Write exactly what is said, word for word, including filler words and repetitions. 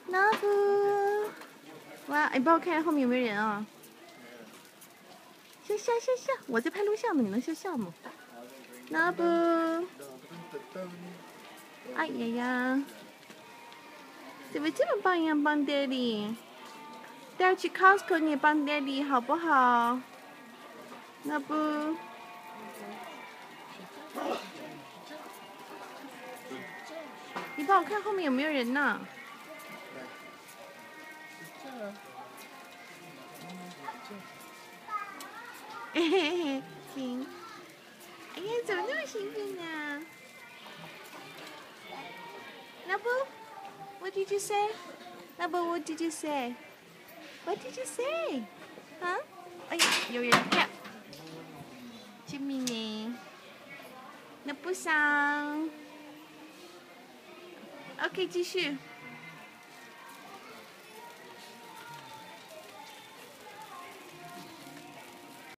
Norbu， 哇，你帮我看看后面有没有人啊？笑笑笑笑，我在拍录像呢，你能笑笑吗 ？Norbu， 哎呀呀，怎么这么棒呀，帮爹地？待会去 Costco 你也帮爹地好不好 ？Norbu， 你帮我看后面有没有人呢？嘿嘿嘿，行。哎呀，怎么那么兴奋呢 ？Norbu， what did you say? Norbu, what did you say? What did you say? 啊？哎呀，有人跳！救命呢 ！Norbu 桑 ，OK， 继续。